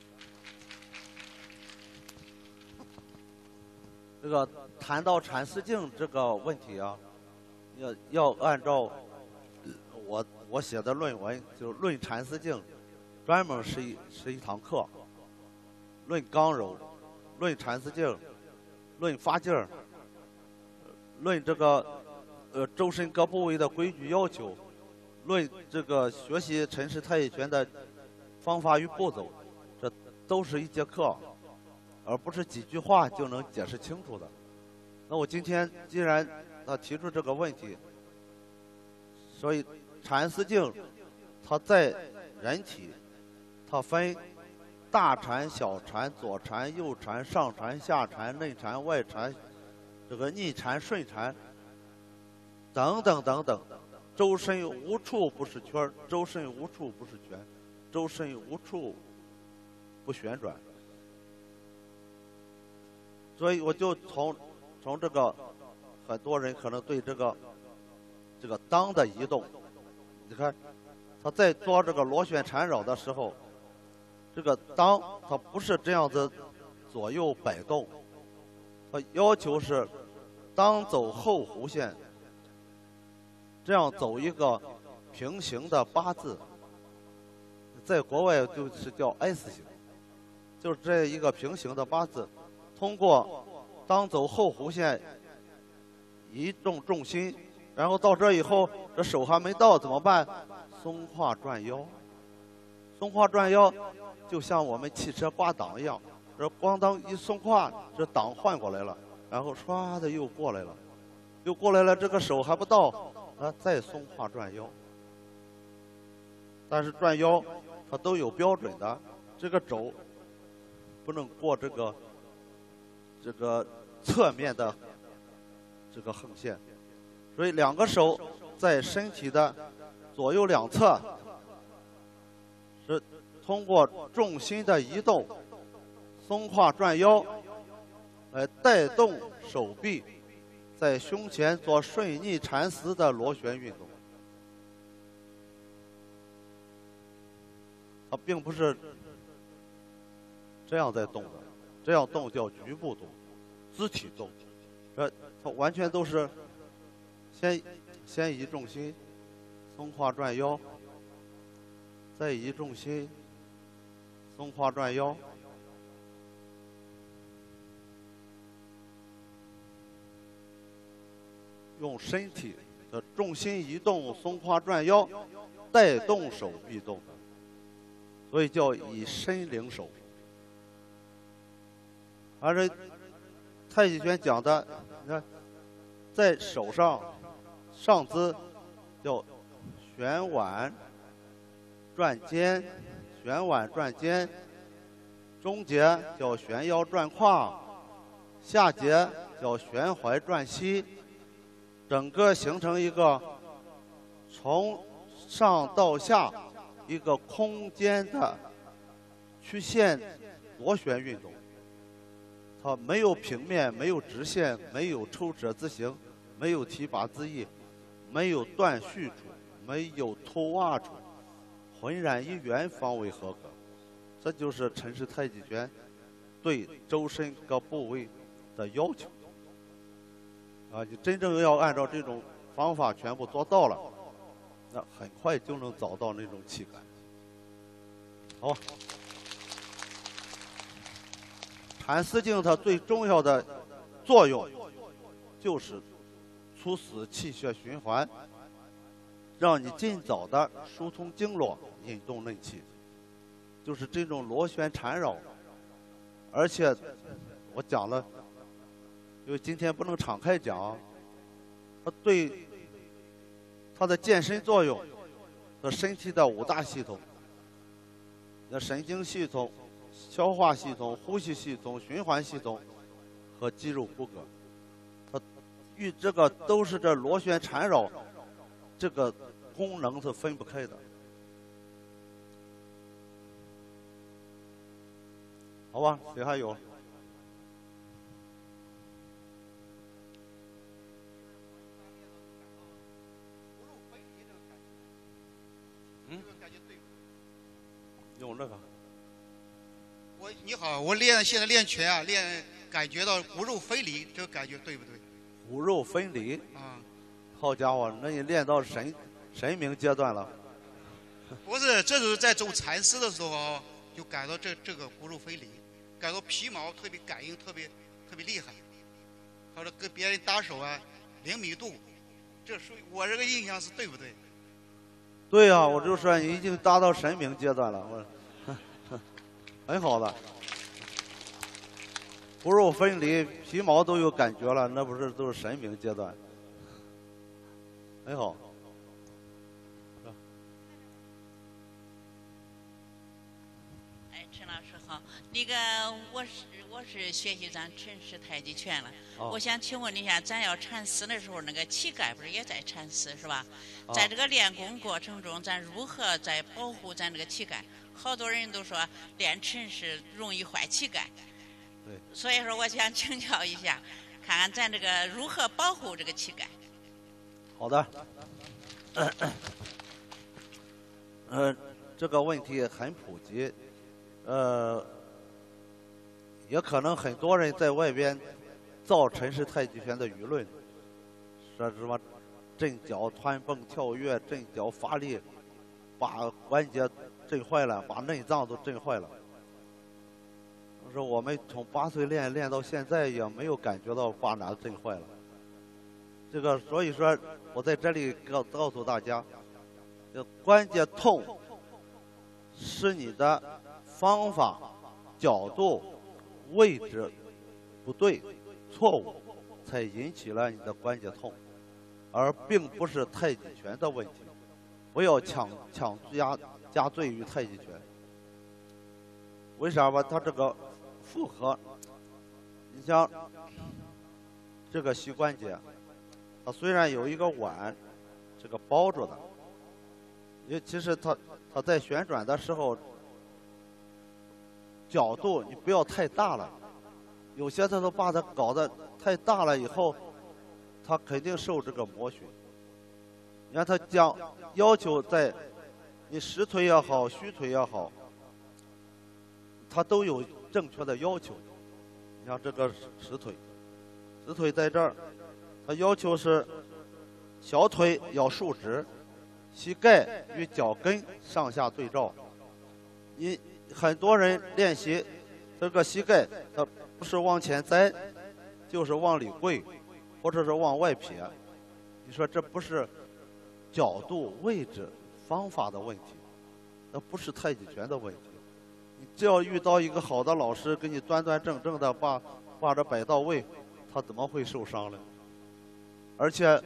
这个谈到缠丝劲这个问题啊，要要按照我我写的论文，就论缠丝劲，专门是一是一堂课，论刚柔，论缠丝劲，论发劲儿，论这个呃周身各部位的规矩要求，论这个学习陈氏太极拳的方法与步骤，这都是一节课，而不是几句话就能解释清楚的。那我今天既然他提出这个问题，所以缠丝劲它在人体，它分大缠、小缠、左缠、右缠、上缠、下缠、内缠、外缠，这个逆缠、顺缠等等等等，周身无处不是圈，周身无处不是拳，周身无处不旋转。所以我就从从这个很多人可能对这个这个裆的移动，你看他在做这个螺旋缠绕的时候，这个裆它不是这样子左右摆动，它要求是裆走后弧线，这样走一个平行的八字，在国外就是叫 S 型。 就是这一个平行的八字，通过当走后弧线移动重心，然后到这以后，这手还没到怎么办？松胯转腰。松胯转腰，就像我们汽车挂档一样，这咣当一松胯，这档换过来了，然后唰的又过来了，又过来了，这个手还不到，啊，再松胯转腰。但是转腰它都有标准的，这个肘不能过这个这个侧面的这个横线，所以两个手在身体的左右两侧是通过重心的移动，松胯转腰，来带动手臂在胸前做顺逆缠丝的螺旋运动。它并不是这样在动的，这样动叫局部动，肢体动。这它完全都是先先移重心，松胯转腰，再移重心，松胯转腰。用身体的重心移动，松胯转腰，带动手臂动的，所以叫以身领手。而这太极拳讲的，你看，在手上上肢叫旋腕转肩，旋腕转肩；中节叫旋腰转胯，下节叫旋踝转膝。整个形成一个从上到下一个空间的曲线螺旋运动，它没有平面，没有直线，没有抽褶自形，没有提拔自抑，没有断续处，没有偷挖处，浑然一元方为合格。这就是陈氏太极拳对周身各部位的要求。啊，你真正要按照这种方法全部做到了，那很快就能找到那种气感。好，缠丝经它最重要的作用就是促使气血循环，让你尽早的疏通经络，引动内气，就是这种螺旋缠绕。而且我讲了。因为今天不能敞开讲，它对它的健身作用和身体的五大系统，那神经系统、消化系统、呼吸系统、循环系统和肌肉骨骼，它与这个都是这螺旋缠绕这个功能是分不开的。好吧，谁还有？用这个。 我你好，我练现在练拳啊，练感觉到骨肉分离，这个感觉对不对？ 骨肉分离啊， 好家伙，那你练到神神明阶段了。 不是，这就是在走缠丝的时候，就感到这这个骨肉分离，感到皮毛特别感应特别特别厉害，或者跟别人搭手啊，灵敏度，这属于我这个印象是对不对？ 对呀、啊，我就说你已经达到神明阶段了，我很好的，骨肉分离，皮毛都有感觉了，那不是都是神明阶段，很好。 哎，陈老师好，那个我是我是学习咱陈氏太极拳了，哦、我想请问一下，咱要缠丝的时候，那个气感不是也在缠丝是吧？哦、在这个练功过程中，咱如何在保护咱这个气感？好多人都说练陈氏容易坏气感， 对， 所以说我想请教一下，看看咱这个如何保护这个气感。 好的，呃，呃这个问题很普及，呃，也可能很多人在外边造陈氏太极拳的舆论，说什么震脚、团蹦、跳跃、震脚发力，把关节震坏了，把内脏都震坏了。 就是我们从八岁练练到现在，也没有感觉到把哪震坏了。这个，所以说我在这里告告诉大家，这关节痛是你的方法、角度、位置不对、错误，才引起了你的关节痛，而并不是太极拳的问题。不要强强加加罪于太极拳。为啥吧？它这个复合，你像这个膝关节，它虽然有一个碗，这个包住的，也其实它它在旋转的时候，角度你不要太大了。有些它都把它搞得太大了以后，它肯定受这个磨损。你看它讲要求在你实腿也好，虚腿也好，它都有正确的要求。你像这个实腿，实腿在这儿，它要求是小腿要竖直，膝盖与脚跟上下对照。你很多人练习这个膝盖，它不是往前栽，就是往里跪，或者是往外撇。你说这不是角度、位置、方法的问题，那不是太极拳的问题。你只要遇到一个好的老师，给你端端正正的把把这摆到位，他怎么会受伤呢？而且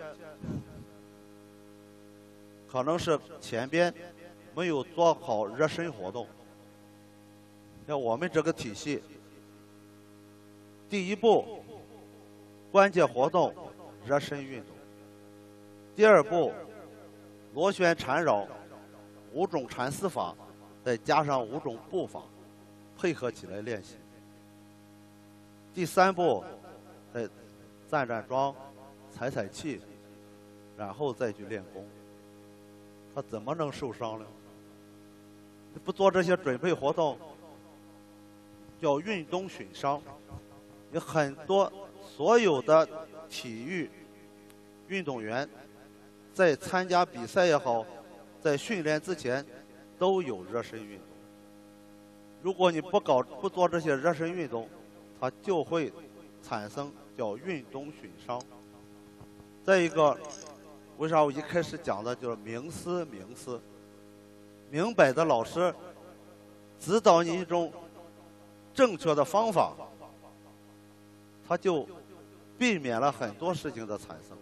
可能是前边没有做好热身活动。像我们这个体系，第一步关节活动、热身运动；第二步螺旋缠绕、五种缠丝法，再加上五种步法，配合起来练习。第三步，再站站桩、踩踩气，然后再去练功。他怎么能受伤呢？不做这些准备活动，叫运动损伤。有很多所有的体育运动员，在参加比赛也好，在训练之前都有热身运动。如果你不搞不做这些热身运动，它就会产生叫运动损伤。再一个，为啥我一开始讲的就是冥思冥思，明白的老师指导你一种正确的方法，他就避免了很多事情的产生。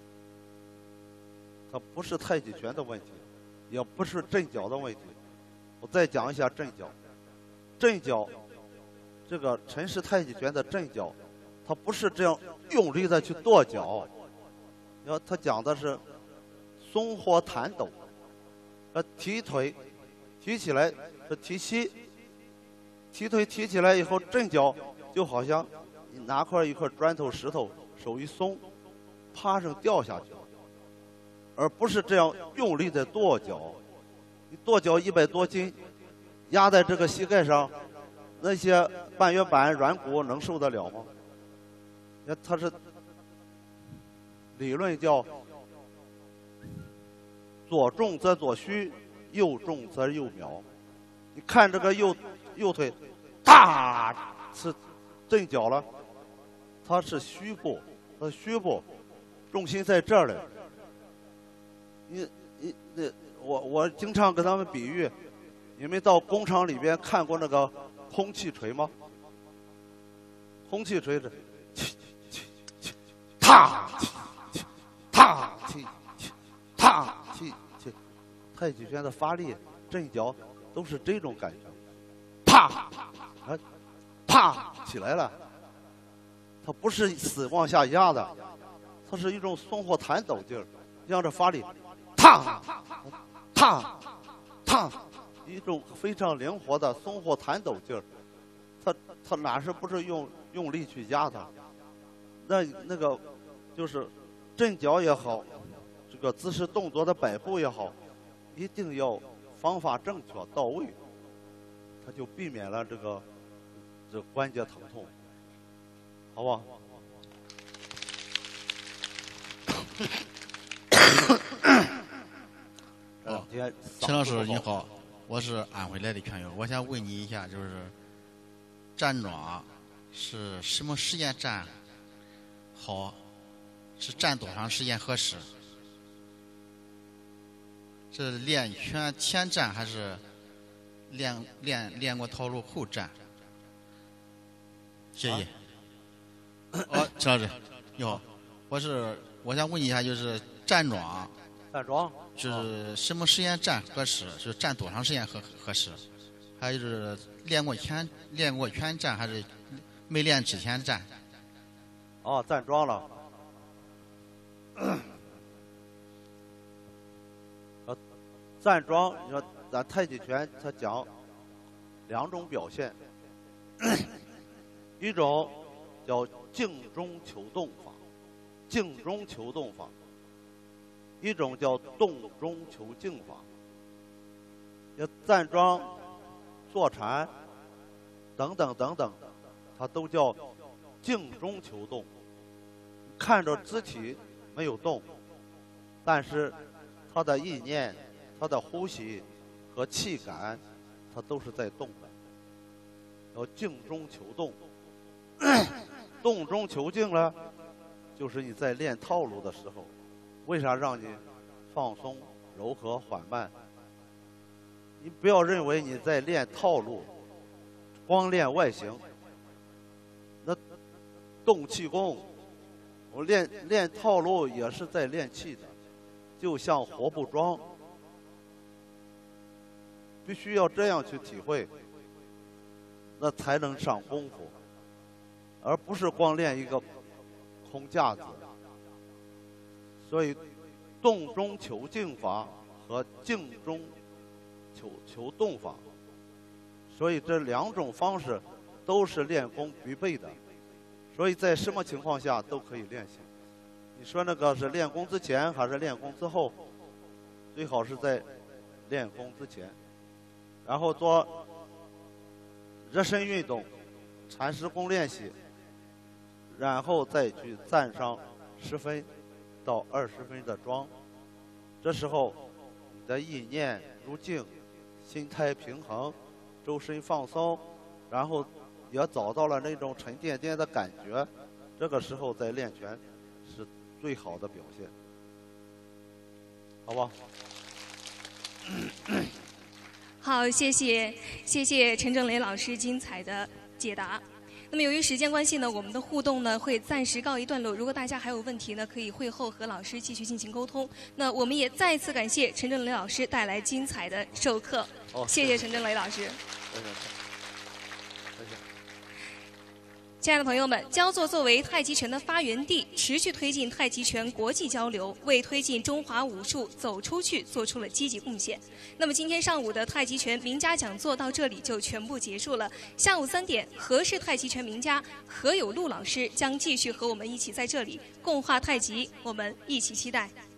它不是太极拳的问题，也不是震脚的问题。我再讲一下震脚。震脚，这个陈氏太极拳的震脚，它不是这样用力的去跺脚，要他讲的是松活弹抖，呃，提腿提起来是提膝，提腿提起来以后震脚，就好像你拿块一块砖头石头，手一松，啪上掉下去，而不是这样用力的跺脚。你跺脚一百多斤，压在这个膝盖上，那些半月板、软骨能受得了吗？那它是理论叫左重则左虚，右重则右苗。你看这个右右腿，哒是震脚了，它是虚步，它虚步重心在这儿嘞。你你那我我经常跟他们比喻，你们到工厂里边看过那个空气锤吗？空气锤是，踏踏气踏气气，太极拳的发力、震脚都是这种感觉，啪啊啪起来了，它不是死往下压的，它是一种松活弹抖劲儿，让这发力，踏踏踏，一种非常灵活的松活弹抖劲儿，它它哪是不是用用力去压它？那那个就是震脚也好，这个姿势动作的摆布也好，一定要方法正确到位，它就避免了这个这个关节疼痛，好吧？ 哦，陈老师你好，我是安徽来的拳友，我想问你一下，就是站桩是什么时间站好？是站多长时间合适？是练拳前站还是练练练过套路后站？谢谢。啊、哦，陈老师，你好，我是我想问一下，就是站桩， 站桩就是什么时间站合适？是站多长时间合合适？还有就是练过拳练过拳站还是没练之前站？ 哦，站桩了。呃，站桩，你说咱太极拳它讲两种表现，一种叫静中求动法，静中求动法；一种叫动中求静法。要站桩、坐禅等等等等，它都叫静中求动。看着肢体没有动，但是他的意念、他的呼吸和气感，它都是在动的。要静中求动，动中求静呢，就是你在练套路的时候，为啥让你放松、柔和、缓慢？你不要认为你在练套路，光练外形，那动气功。我练练套路也是在练气的，就像活步桩，必须要这样去体会，那才能上功夫，而不是光练一个空架子。所以，动中求静法和静中求求动法，所以这两种方式都是练功必备的。所以在什么情况下都可以练习。你说那个是练功之前还是练功之后？最好是在练功之前，然后做热身运动、禅师功练习，然后再去站上十分到二十分的桩。这时候你的意念如镜，心态平衡，周身放松，然后也找到了那种沉甸甸的感觉，这个时候再练拳是最好的表现，好吧？ 好，谢谢谢谢陈正雷老师精彩的解答。那么由于时间关系呢，我们的互动呢会暂时告一段落。如果大家还有问题呢，可以会后和老师继续进行沟通。那我们也再次感谢陈正雷老师带来精彩的授课， 哦、 谢谢陈正雷老师。 谢谢。 亲爱的朋友们，焦作作为太极拳的发源地，持续推进太极拳国际交流，为推进中华武术走出去做出了积极贡献。那么今天上午的太极拳名家讲座到这里就全部结束了。下午三点，何氏太极拳名家何有路老师将继续和我们一起在这里共话太极，我们一起期待。